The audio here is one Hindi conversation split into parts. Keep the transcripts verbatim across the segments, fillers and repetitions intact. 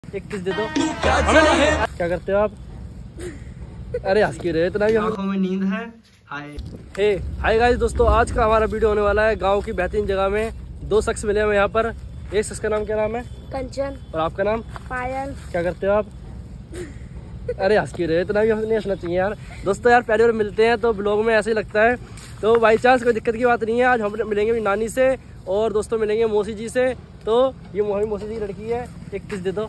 एक किस दे दो। क्या करते हो आप? अरे हंस के रहे इतना भी आंखों में नींद है। हाय हे हाय गाइस दोस्तों, आज का हमारा वीडियो होने वाला है गांव की बेहतरीन जगह में। दो शख्स मिले हैं यहाँ पर। एक शख्स का नाम क्या नाम है? कंचन। और आपका नाम? पायल। क्या करते हो आप? अरे हंस के रहे इतना भी नहीं हंसना चाहिए यार। दोस्तों यार पहली बार मिलते हैं तो ब्लॉग में ऐसे ही लगता है, तो बाई चांस कोई दिक्कत की बात नहीं है। आज हम मिलेंगे भी नानी से और दोस्तों मिलेंगे मौसी जी से। तो ये मोहनी मौसी जी की लड़की है। एक किस दे दो।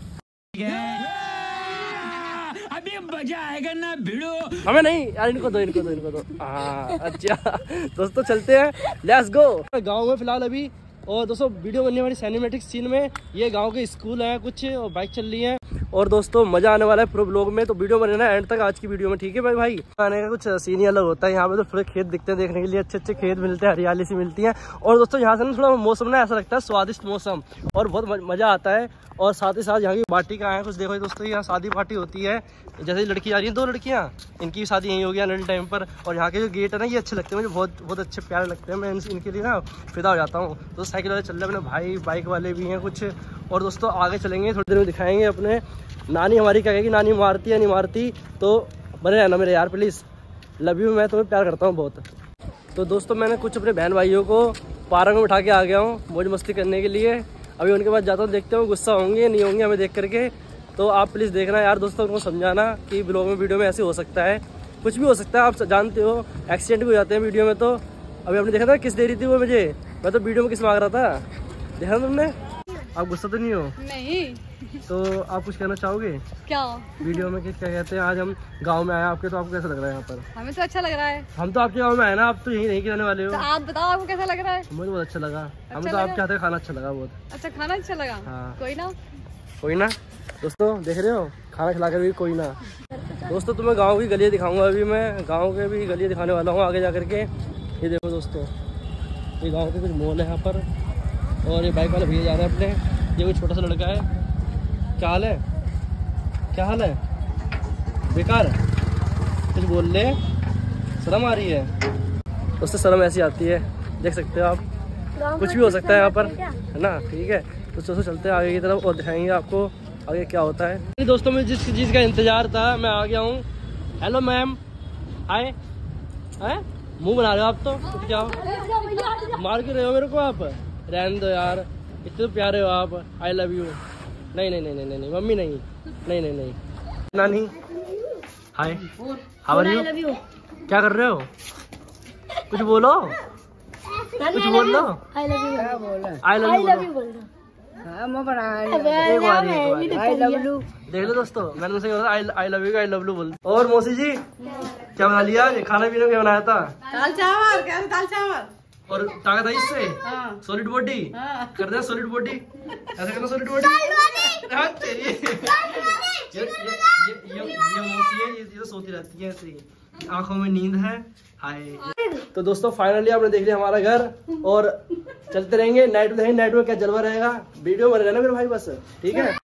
अभी मजा आएगा ना भिड़ो। हमें नहीं यार, इनको दो इनको दो इनको दो। हाँ अच्छा दोस्तों चलते हैं, लेट्स गो। गांव में फिलहाल अभी, और दोस्तों वीडियो बनने वाली सिनेमैटिक सीन में ये गांव के स्कूल हैं कुछ और बाइक चल रही है, और दोस्तों मजा आने वाला है पूरे ब्लॉग में। तो वीडियो बने ना एंड तक आज की वीडियो में, ठीक है भाई भाई। आने का कुछ सीन ही अलग होता है। यहाँ पे तो थोड़े खेत दिखते हैं देखने के लिए, अच्छे अच्छे खेत मिलते हैं, हरियाली सी मिलती है। और दोस्तों यहाँ से ना थोड़ा मौसम ना ऐसा लगता है स्वादिष्ट मौसम, और बहुत मजा आता है। और साथ ही साथ यहाँ की पार्टी का है कुछ देखो दोस्तों, यहाँ शादी पार्टी होती है। जैसे लड़की आ रही है, दो लड़कियाँ, इनकी भी शादी यहीं हो गया नल टाइम पर। और यहाँ के जो गेट है ना ये अच्छे लगते हैं मुझे, बहुत बहुत अच्छे प्यारे लगते हैं। मैं इनके लिए ना फिदा हो जाता हूँ। तो साइकिल वाले चल रहे हैं अपने भाई, बाइक वाले भी हैं कुछ। और दोस्तों आगे चलेंगे थोड़ी देर में, दिखाएंगे अपने नानी हमारी क्या कहेगी, नानी मारती है नहीं मारती। तो बने रहना मेरे यार प्लीज़, लव यू, मैं तुम्हें प्यार करता हूँ बहुत। तो दोस्तों मैंने कुछ अपने बहन भाइयों को पार्क में उठा के आ गया हूँ मौज मस्ती करने के लिए। अभी उनके पास जाता हूँ, देखते हूँ गुस्सा होंगे नहीं होंगे हमें देख करके। तो आप प्लीज़ देखना यार दोस्तों, उनको समझाना कि ब्लॉग में वीडियो में ऐसे हो सकता है, कुछ भी हो सकता है। आप जानते हो एक्सीडेंट भी हो जाते हैं वीडियो में। तो अभी आपने देखा था किस दे रही थी वो मुझे, मैं तो वीडियो में किस मांग रहा था, देखा तुमने? आप गुस्सा तो नहीं हो? नहीं। तो आप कुछ कहना चाहोगे क्या वीडियो में? क्या कहते हैं, आज हम गांव में आए आपके, तो आपको कैसा लग रहा है यहाँ पर? हमें तो अच्छा लग रहा है। हम तो आपके गांव में आए ना, आप तो यहीं नहीं रहने वाले हो। तो आप बताओ आपको कैसा लग रहा है? मुझे बहुत अच्छा लगा। अच्छा हमें तो आपके हाथ का खाना अच्छा लगा बहुत। अच्छा खाना अच्छा लगा। हाँ। कोई ना कोई ना दोस्तों, देख रहे हो खाना खिलाकर भी कोई ना। दोस्तों तुम्हें गांव की गलियाँ दिखाऊंगा अभी मैं, गांव के भी गलियाँ दिखाने वाला हूँ आगे जा करके। ये देखो दोस्तों, ये गांव के कुछ मॉल है यहाँ पर, और ये बाइक वाले भैया जा रहे हैं अपने। ये कोई छोटा सा लड़का है। क्या हाल है? क्या हाल है? बेकार कुछ बोल ले, शर्म आ रही है। उससे शर्म ऐसी आती है, देख सकते हो आप, कुछ भी हो सकता है यहाँ पर, है ना? ठीक है, तो दोस्तों चलते हैं आगे की तरफ और दिखाएंगे आपको आगे क्या होता है। दोस्तों मुझे जिस चीज़ का इंतजार था मैं आ गया हूँ। Hello ma'am, hi. है मुँह बना रहे हो आप तो, तो क्या मार के रहे हो मेरे को आप? रहने दो यार, इतने प्यारे हो आप। I love you. नहीं नहीं नहीं नहीं नहीं मम्मी नहीं नहीं नहीं नहीं नानी। Hi, how are you? क्या कर रहे हो? कुछ बोलो, कुछ बोल लो। I love you, I love you. देख लो दोस्तों, मैंने उनसे I love you I love you बोल। और मौसी जी क्या बना लिया? खाना पीना क्या बनाया था? दाल चावल। क्या दाल चावल और ताकत आई इससे? हाँ। Solid body. हाँ। कर दे सॉलिड बॉडी, ऐसा करना सॉलिड बॉडी। हाँ तेरी ये ये ये ये मौसी है, ये तो सोती रहती है ऐसे ही, आंखों में नींद है। हाय तो दोस्तों फाइनली आपने देख लिया हमारा घर, और चलते रहेंगे नाइट में, देखेंगे नाइट में क्या जलवा रहेगा। वीडियो बन रहा है ना मेरे भाई बस, ठीक है।